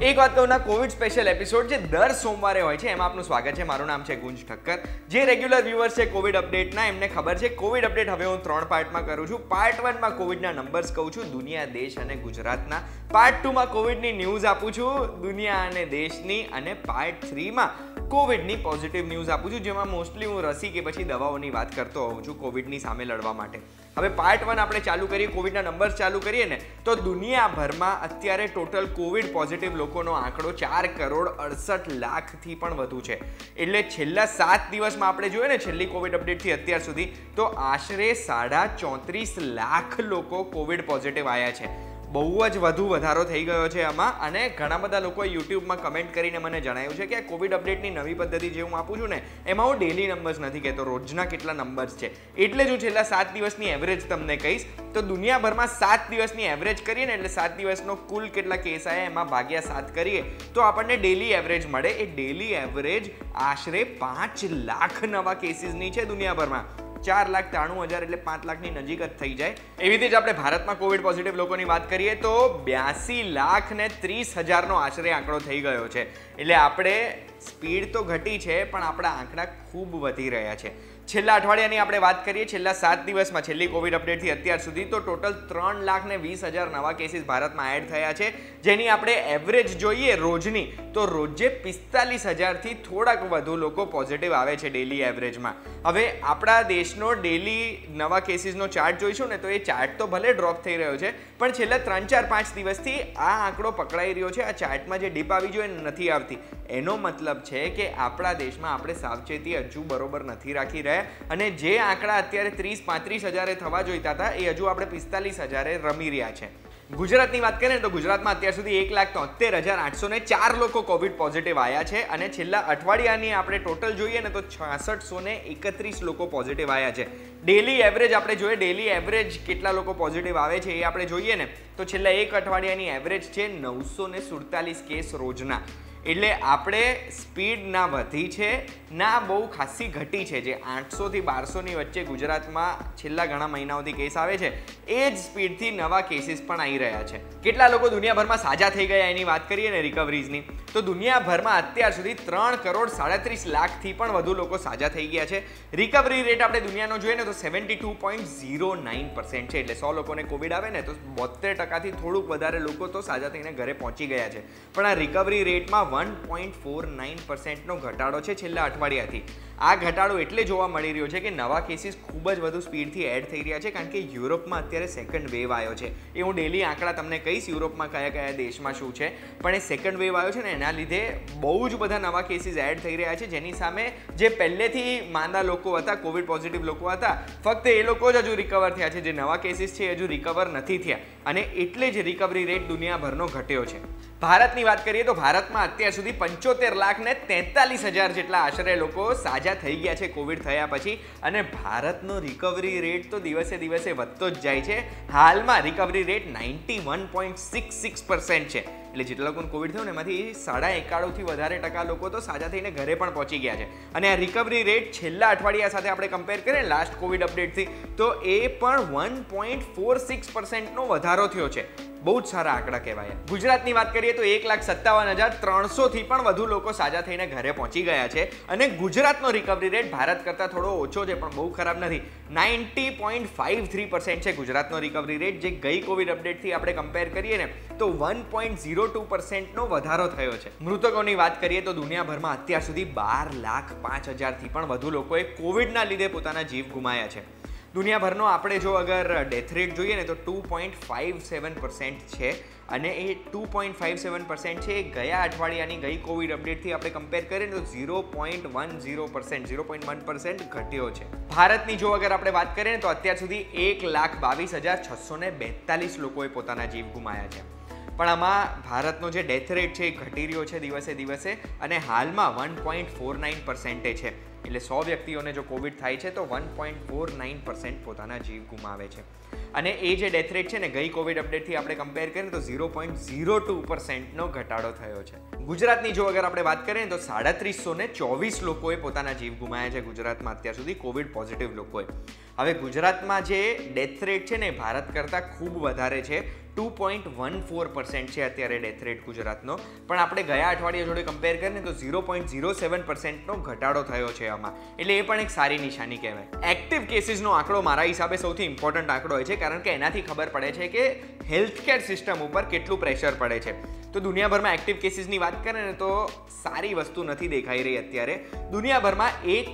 એક વાત કહું ના, કોવિડ સ્પેશિયલ એપિસોડ જે દર સોમવારે હોય છે એમાં આપનું સ્વાગત છે. મારું નામ છે ગુંજ ઠક્કર. જે રેગ્યુલર વ્યુઅર્સ છે કોવિડ અપડેટના, એમને ખબર છે કોવિડ અપડેટ હવે હું 3 પાર્ટમાં કરું છું. પાર્ટ 1 માં કોવિડના નંબર્સ કહું છું, દુનિયા, દેશ અને ગુજરાતના. પાર્ટ 2 માં કોવિડની ન્યૂઝ આપું છું, દુનિયા અને દેશની. અને પાર્ટ 3 માં કોવિડની પોઝિટિવ ન્યૂઝ આપું છું, જેમાં મોસ્ટલી હું રસી કે પછી દવાઓની વાત કરતો હોઉં છું કોવિડની સામે લડવા માટે. હવે પાર્ટ 1 આપણે ચાલુ કરીએ, કોવિડના નંબર્સ ચાલુ કરીએ ને, તો દુનિયાભરમાં અત્યારે ટોટલ કોવિડ પોઝિટિવ લોકોનો આંકડો 4,68,00,000થી પણ વધુ છે. એટલે છેલ્લા 7 દિવસમાં આપણે જોઈએ ને, છેલ્લી કોવિડ અપડેટથી અત્યાર સુધી, તો આશરે 34.5 લાખ લોકો કોવિડ પોઝિટિવ આવ્યા છે. બહુ જ વધુ વધારો થઈ ગયો છે આમાં. અને ઘણા બધા લોકોએ યુટ્યુબમાં કમેન્ટ કરીને મને જણાવ્યું છે કે આ કોવિડ અપડેટની નવી પદ્ધતિ જે હું આપું છું ને, એમાં હું ડેલી નંબર્સ નથી કહેતો, રોજના કેટલા નંબર્સ છે. એટલે જ હું છેલ્લા 7 દિવસની એવરેજ તમને કહીશ. તો દુનિયાભરમાં 7 દિવસની એવરેજ કરીએ ને, એટલે 7 દિવસનો કુલ કેટલા કેસ આવ્યા એમાં ભાગ્યા 7 કરીએ તો આપણને ડેલી એવરેજ મળે. એ ડેલી એવરેજ આશરે 5 લાખ નવા કેસીસની છે દુનિયાભરમાં. 4,93,000 એટલે 5 લાખની નજીક જ થઈ જાય. એવી રીતે જ આપણે ભારતમાં કોવિડ પોઝિટિવ લોકોની વાત કરીએ તો 82,30,000નો આશરે આંકડો થઈ ગયો છે. એટલે આપણે સ્પીડ તો ઘટી છે, પણ આપણા આંકડા ખૂબ વધી રહ્યા છે. છેલ્લા અઠવાડિયાની આપણે વાત કરીએ, છેલ્લા 7 દિવસમાં છેલ્લી કોવિડ અપડેટથી અત્યાર સુધી તો ટોટલ 3,20,000 નવા કેસીસ ભારતમાં એડ થયા છે. જેની આપણે એવરેજ જોઈએ રોજની, તો રોજે 45,000થી થોડાક વધુ લોકો પોઝિટિવ આવે છે ડેલી એવરેજમાં. હવે આપણા દેશનો ડેલી નવા કેસીસનો ચાર્ટ જોઈશું ને, તો એ ચાર્ટ તો ભલે ડ્રોપ થઈ રહ્યો છે, પણ છેલ્લા 3-4-5 દિવસથી આ આંકડો પકડાઈ રહ્યો છે. આ ચાર્ટમાં જે ડીપ આવી જોઈએ નથી આવતી. એનો મતલબ છે કે આપણા દેશમાં આપણે સાવચેતી હજુ બરોબર નથી રાખી રહ્યા. અને જે આંકડા અત્યારે 30-35,000 થવા જોઈતા હતા, એ હજુ આપણે 45,000 રમી રહ્યા છે. ગુજરાતની વાત કરીએ તો ગુજરાતમાં અત્યાર સુધી 1,73,804 લોકો કોવિડ પોઝિટિવ આવ્યા છે. અને છેલ્લા અઠવાડિયાની આપણે ટોટલ જોઈએ ને, તો 6631 લોકો પોઝિટિવ આવ્યા છે. ડેલી એવરેજ આપણે જોઈએ, ડેલી એવરેજ કેટલા લોકો પોઝિટિવ આવે છે એ આપણે જોઈએ ને, તો છેલ્લા એક અઠવાડિયાની એવરેજ છે 947 કેસ રોજના. એટલે આપણે સ્પીડ ના વધી છે ના બહુ ખાસી ઘટી છે. જે 800થી 1200ની વચ્ચે ગુજરાતમાં છેલ્લા ઘણા મહિનાઓથી કેસ આવે છે, એ જ સ્પીડથી નવા કેસીસ પણ આવી રહ્યા છે. કેટલા લોકો દુનિયાભરમાં સાજા થઈ ગયા એની વાત કરીએ ને, રિકવરીઝની, તો દુનિયાભરમાં અત્યાર સુધી 3,37,00,000થી પણ વધુ લોકો સાજા થઈ ગયા છે. રિકવરી રેટ આપણે દુનિયાનો જોઈએ ને, તો 72.09% છે. એટલે 100 લોકોને કોવિડ આવે ને, તો 72%થી થોડુંક વધારે લોકો તો સાજા થઈને ઘરે પહોંચી ગયા છે. પણ આ રિકવરી રેટમાં 1.49%નો ઘટાડો છે છેલ્લા અઠવાડિયાથી. આ ઘટાડો એટલે જોવા મળી રહ્યો છે કે નવા કેસીસ ખૂબ જ વધુ સ્પીડથી એડ થઈ રહ્યા છે, કારણ કે યુરોપમાં અત્યારે સેકન્ડ વેવ આવ્યો છે. એ હું ડેલી આંકડા તમને કહીશ યુરોપમાં કયા કયા દેશમાં શું છે. પણ એ સેકન્ડ વેવ આવ્યો છે ને, એના લીધે બહુ જ બધા નવા કેસીસ એડ થઈ રહ્યા છે. જેની સામે જે પહેલેથી માંદા લોકો હતા, કોવિડ પોઝિટિવ લોકો હતા, ફક્ત એ લોકો જ હજુ રિકવર થયા છે. જે નવા કેસીસ છે એ હજુ રિકવર નથી થયા, અને એટલે જ રિકવરી રેટ દુનિયાભરનો ઘટ્યો છે. ભારતની વાત કરીએ તો ભારતમાં અત્યાર સુધી 75,43,000 જેટલા આશરે લોકો સાજા થઈ ગયા છે કોવિડ થયા પછી. અને ભારતનો રિકવરી રેટ તો દિવસે દિવસે વધતો જ જાય છે. હાલમાં રિકવરી રેટ 91.66% છે. એટલે જેટલા લોકોને કોવિડ થયું ને, એમાંથી 91.5% વધારે ટકા લોકો તો સાજા થઈને ઘરે પણ પહોંચી ગયા છે. અને આ રિકવરી રેટ છેલ્લા અઠવાડિયા સાથે આપણે કમ્પેર કરીએ લાસ્ટ કોવિડ અપડેટથી, તો એ પણ 1.46%નો વધારો થયો છે. બહુ જ સારા આંકડા કહેવાય. ગુજરાતની વાત કરીએ તો 1,57,300થી પણ વધુ લોકો સાજા થઈને ઘરે પહોંચી ગયા છે. અને ગુજરાતનો રિકવરી રેટ ભારત કરતાં થોડો ઓછો છે, પણ બહુ ખરાબ નથી. 90.53% છે ગુજરાતનો રિકવરી રેટ. જે ગઈ કોવિડ અપડેટથી આપણે કમ્પેર કરીએ ને, તો 1.02%નો વધારો થયો છે. મૃતકોની વાત કરીએ તો દુનિયાભરમાં અત્યાર સુધી 12,05,000થી પણ વધુ લોકોએ કોવિડના લીધે પોતાના જીવ ગુમાયા છે. દુનિયાભરનો આપણે જો અગર ડેથ રેટ જોઈએ ને, તો 2.57% છે. અને એ 2.57% છે. ગયા અઠવાડિયાની ગઈ કોવિડ અપડેટથી આપણે કમ્પેર કરીએ તો 0.10%, 0.1% ઘટ્યો છે. ભારતની જો અગર આપણે વાત કરીએ ને, તો અત્યાર સુધી 1,22,642 લોકોએ પોતાના જીવ ગુમાયા છે. પણ આમાં ભારતનો જે ડેથ રેટ છે એ ઘટી રહ્યો છે દિવસે દિવસે, અને હાલમાં 1.49% છે. એટલે 100 વ્યક્તિઓને જો કોવિડ થાય છે તો 1.49% પોતાના જીવ ગુમાવે છે. અને એ જે ડેથ રેટ છે ને, ગઈ કોવિડ અપડેટથી આપણે કમ્પેર કરીએ તો 0.02%નો ઘટાડો થયો છે. ગુજરાતની જો અગર આપણે વાત કરીએ તો 3,324 લોકોએ પોતાના જીવ ગુમાવ્યા છે ગુજરાતમાં અત્યાર સુધી, કોવિડ પોઝિટિવ લોકોએ. હવે ગુજરાતમાં જે ડેથ રેટ છે ને ભારત કરતાં ખૂબ વધારે છે, 2.14% છે અત્યારે ડેથ રેટ ગુજરાતનો, પણ આપણે ગયા અઠવાડિયા જોડે કમ્પેર કરીએ તો 0.07%નો ઘટાડો થયો છે આમાં, એટલે એ પણ એક સારી નિશાની કહેવાય. એક્ટિવ કેસીસનો આંકડો મારા હિસાબે સૌથી ઇમ્પોર્ટન્ટ આંકડો હોય છે, કારણ કે એનાથી ખબર પડે છે કે હેલ્થકેર સિસ્ટમ ઉપર કેટલું પ્રેશર પડે છે. તો દુનિયાભરમાં એક્ટિવ કેસીસની વાત કરીએ ને તો સારી વસ્તુ નથી દેખાઈ રહી અત્યારે. દુનિયાભરમાં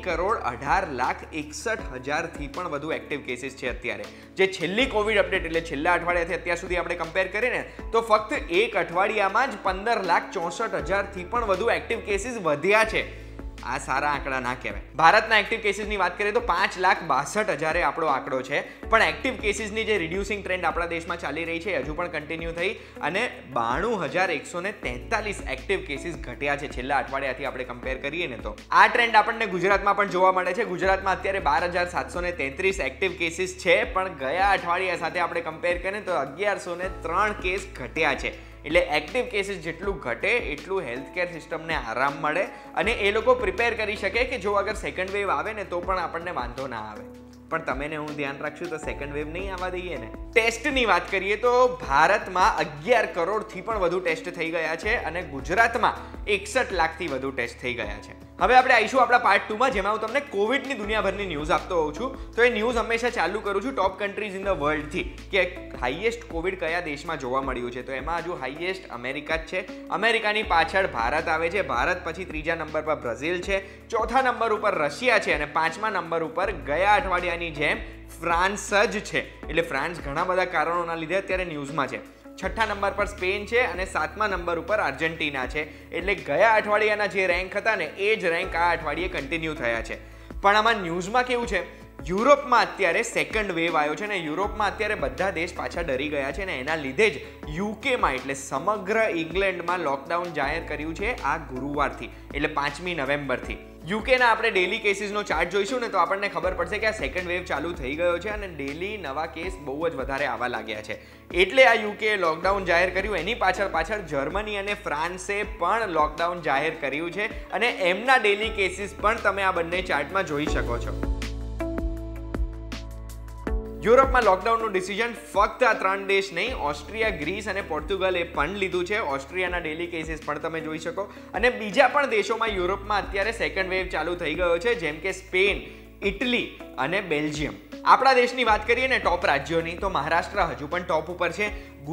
1,18,61,000થી પણ વધુ એક્ટિવ કેસીસ છે અત્યારે. જે છેલ્લી કોવિડ અપડેટ એટલે છેલ્લા અઠવાડિયાથી અત્યાર સુધી આપણે કમ્પેર કરીએ ને તો ફક્ત એક અઠવાડિયામાં જ 15,64,000થી પણ વધુ એક્ટિવ કેસીસ વધ્યા છે. આ સારા આંકડા ના કહેવાય. ભારતના એક્ટિવ કેસીસની વાત કરીએ તો 5,62,000 આપણો આંકડો છે, પણ એક્ટિવ કેસીસની જે રિડ્યુસિંગ ટ્રેન્ડ આપણા દેશમાં ચાલી રહી છે હજુ પણ કન્ટિન્યુ થઈ અને 92,143 એક્ટિવ કેસીસ ઘટ્યા છે છેલ્લા અઠવાડિયાથી આપણે કમ્પેર કરીએ ને તો. આ ટ્રેન્ડ આપણને ગુજરાતમાં પણ જોવા મળે છે. ગુજરાતમાં અત્યારે 12,733 એક્ટિવ કેસીસ છે, પણ ગયા અઠવાડિયા સાથે આપણે કમ્પેર કરીએ તો 1,103 કેસ ઘટ્યા છે. એટલે એક્ટિવ કેસીસ જેટલું ઘટે એટલું હેલ્થકેર સિસ્ટમને આરામ મળે અને એ લોકો પ્રિપેર કરી શકે કે જો અગર સેકન્ડ વેવ આવે ને તો પણ આપણને વાંધો ના આવે. પણ તમે ને હું ધ્યાન રાખશું તો સેકન્ડ વેવ નહીં આવવા દઈએ ને. ટેસ્ટની વાત કરીએ તો ભારતમાં 11 કરોડથી પણ વધુ ટેસ્ટ થઈ ગયા છે અને ગુજરાતમાં 61 લાખથી વધુ ટેસ્ટ થઈ ગયા છે. હવે આપણે આવીશું આપણા પાર્ટ 2માં, જેમાં હું તમને કોવિડની દુનિયાભરની ન્યૂઝ આપતો હોઉં છું. તો એ ન્યૂઝ હંમેશા ચાલુ કરું છું ટોપ કન્ટ્રીઝ ઇન ધ વર્લ્ડથી, કે હાઈએસ્ટ કોવિડ કયા દેશમાં જોવા મળ્યું છે. તો એમાં હજુ હાઈએસ્ટ અમેરિકા જ છે. અમેરિકાની પાછળ ભારત આવે છે. ભારત પછી ત્રીજા નંબર પર બ્રાઝિલ છે, ચોથા નંબર ઉપર રશિયા છે અને પાંચમા નંબર ઉપર ગયા અઠવાડિયાની જેમ ફ્રાન્સ જ છે. એટલે ફ્રાન્સ ઘણા બધા કારણોના લીધે અત્યારે ન્યૂઝમાં છે. છઠ્ઠા નંબર પર સ્પેન છે અને સાતમા નંબર ઉપર આર્જેન્ટિના છે. એટલે ગયા અઠવાડિયાના જે રેન્ક હતા ને એ જ રેન્ક આ અઠવાડિયે કન્ટિન્યુ થયા છે. પણ આમાં ન્યૂઝમાં કેવું છે, યુરોપમાં અત્યારે સેકન્ડ વેવ આવ્યો છે ને યુરોપમાં અત્યારે બધા દેશ પાછા ડરી ગયા છે ને એના લીધે જ યુકેમાં એટલે સમગ્ર ઇંગ્લેન્ડમાં લોકડાઉન જાહેર કર્યું છે આ ગુરુવારથી, એટલે 5મી નવેમ્બરથી. યુકેના આપણે ડેલી કેસીસનો ચાર્ટ જોઈશું ને તો આપણને ખબર પડશે કે આ સેકન્ડ વેવ ચાલુ થઈ ગયો છે અને ડેલી નવા કેસ બહુ જ વધારે આવવા લાગ્યા છે. એટલે આ યુકે લોકડાઉન જાહેર કર્યું. એની પાછળ જર્મની અને ફ્રાન્સે પણ લોકડાઉન જાહેર કર્યું છે અને એમના ડેલી કેસીસ પણ તમે આ બંને ચાર્ટમાં જોઈ શકો છો. યુરોપમાં લોકડાઉનનું ડિસિઝન ફક્ત આ 3 દેશ નહીં, ઓસ્ટ્રિયા, ગ્રીસ અને પોર્ટુગલે પણ લીધું છે. ઓસ્ટ્રિયાના ડેલી કેસીસ પણ તમે જોઈ શકો અને બીજા પણ દેશોમાં યુરોપમાં અત્યારે સેકન્ડ વેવ ચાલુ થઈ ગયો છે, જેમ કે સ્પેન, ઇટલી અને બેલ્જિયમ. આપણા દેશની વાત કરીએ ને ટોપ રાજ્યોની તો મહારાષ્ટ્ર હજુ પણ ટોપ ઉપર છે.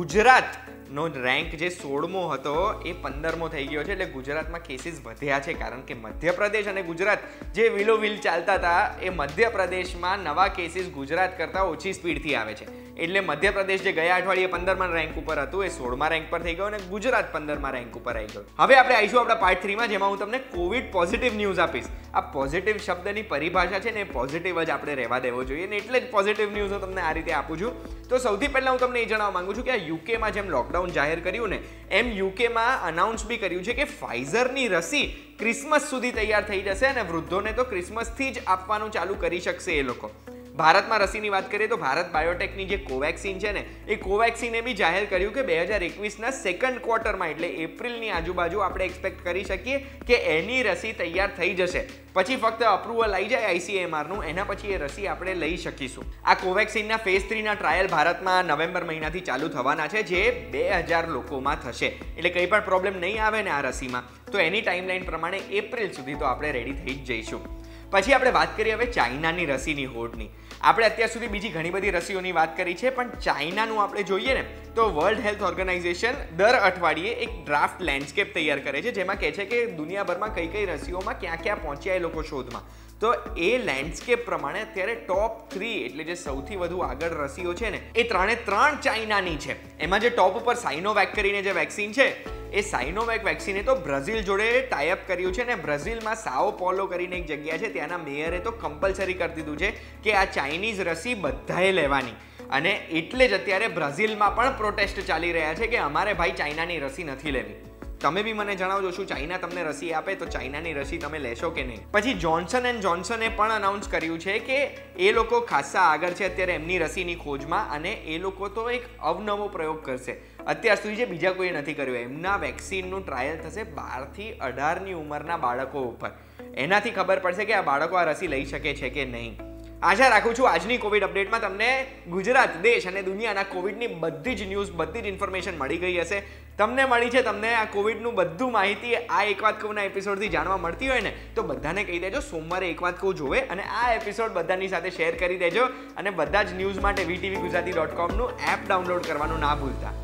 ગુજરાતનો રેન્ક જે 16મો હતો એ 15મો થઈ ગયો છે. એટલે ગુજરાતમાં કેસીસ વધ્યા છે, કારણ કે મધ્યપ્રદેશ અને ગુજરાત જે વિલોવિલ ચાલતા હતા એ મધ્યપ્રદેશમાં નવા કેસીસ ગુજરાત કરતાં ઓછી સ્પીડથી આવે છે. એટલે મધ્યપ્રદેશ જે ગયા અઠવાડિયે 15મા રેન્ક ઉપર હતું એ 16મા રેન્ક પર થઈ ગયું અને ગુજરાત 15મા રેન્ક ઉપર આવી ગયું. હવે આપણે આવીશું આપણા પાર્ટ 3માં, જેમાં હું તમને કોવિડ પોઝિટિવ ન્યૂઝ આપીશ. આ પોઝિટિવ શબ્દની પરિભાષા છે ને એ પોઝિટિવ જ આપણે રહેવા દેવો જોઈએ ને એટલે જ પોઝિટિવ ન્યૂઝ હું તમને આ રીતે આપું છું. તો સૌથી પહેલાં હું તમને એ જણાવવા માંગુ છું કે આ યુકેમાં જેમ લોકડાઉન જાહેર કર્યું ને એમ યુકેમાં અનાઉન્સ બી કર્યું છે કે ફાઇઝરની રસી ક્રિસમસ સુધી તૈયાર થઈ જશે અને વૃદ્ધોને તો ક્રિસમસથી જ આપવાનું ચાલુ કરી શકશે એ લોકો. ભારતમાં રસીની વાત કરીએ તો ભારત બાયોટેકની જે કોવેક્સિન છે ને એ કોવેક્સિને બી જાહેર કર્યું કે 2021ના સેકન્ડ ક્વાર્ટરમાં એટલે એપ્રિલની આજુબાજુ આપણે એક્સપેક્ટ કરી શકીએ કે એની રસી તૈયાર થઈ જશે. પછી ફક્ત અપ્રુવલ આવી જાય ICMRનું, એના પછી એ રસી આપણે લઈ શકીશું. આ કોવેક્સિનના ફેઝ 3ના ટ્રાયલ ભારતમાં નવેમ્બર મહિનાથી ચાલુ થવાના છે, જે 2000 લોકોમાં થશે. એટલે કંઈ પણ પ્રોબ્લેમ નહીં આવે ને આ રસીમાં તો એની ટાઈમલાઈન પ્રમાણે એપ્રિલ સુધી તો આપણે રેડી થઈ જ જઈશું. પછી આપણે વાત કરીએ હવે ચાઇનાની રસીની હોડની. આપણે અત્યાર સુધી બીજી ઘણી બધી રસીઓની વાત કરી છે, પણ ચાઇનાનું આપણે જોઈએ ને તો વર્લ્ડ હેલ્થ ઓર્ગેનાઇઝેશન દર અઠવાડિયે એક ડ્રાફ્ટ લેન્ડસ્કેપ તૈયાર કરે છે, જેમાં કહે છે કે દુનિયાભરમાં કઈ કઈ રસીઓમાં ક્યાં ક્યાં પહોંચ્યા એ લોકો શોધમાં. તો એ લેન્ડસ્કેપ પ્રમાણે અત્યારે ટોપ 3 એટલે જે સૌથી વધુ આગળ રસીઓ છે ને એ 3 ચાઇનાની છે. એમાં જે ટોપ ઉપર સાઇનોવેક કરીને જે વેક્સિન છે એ સાઇનોવેક વેક્સિને તો બ્રાઝિલ જોડે ટાઈઅપ કર્યું છે ને બ્રાઝિલમાં સાઓ પોલો કરીને એક જગ્યા છે ત્યાંના મેયરે તો કમ્પલસરી કરી દીધું છે કે આ ચાઇનીઝ રસી બધાએ લેવાની. અને એટલે જ અત્યારે બ્રાઝિલમાં પણ પ્રોટેસ્ટ ચાલી રહ્યા છે કે અમારે ભાઈ ચાઇનાની રસી નથી લેવી. તમે બી મને જણાવજો શું ચાઇના તમને રસી આપે તો ચાઇનાની રસી તમે લેશો કે નહીં. પછી જોન્સન એન્ડ જોન્સને પણ અનાઉન્સ કર્યું છે કે એ લોકો ખાસા આગળ છે અત્યારે એમની રસીની ખોજમાં અને એ લોકો તો એક અવનવો પ્રયોગ કરશે અત્યાર સુધી જે બીજા કોઈએ નથી કર્યું. એમના વેક્સિનનું ટ્રાયલ થશે 12 થી 18ની ઉંમરના બાળકો ઉપર. એનાથી ખબર પડશે કે આ બાળકો આ રસી લઈ શકે છે કે નહીં. આશા રાખું છું આજની કોવિડ અપડેટમાં તમને ગુજરાત દેશ અને દુનિયાના કોવિડની બધી જ ન્યૂઝ બધી જ ઇન્ફોર્મેશન મળી ગઈ હશે. તમને મળી છે, તમને આ કોવિડનું બધું માહિતી આ એક વાત કહુંના એપિસોડથી જાણવા મળતી હોય ને તો બધાને કહી દેજો સોમવારે એક વાત કહું જોવે અને આ એપિસોડ બધાની સાથે શેર કરી દેજો અને બધા જ ન્યૂઝ માટે VTVGujarati.com નું એપ ડાઉનલોડ કરવાનું ના ભૂલતા.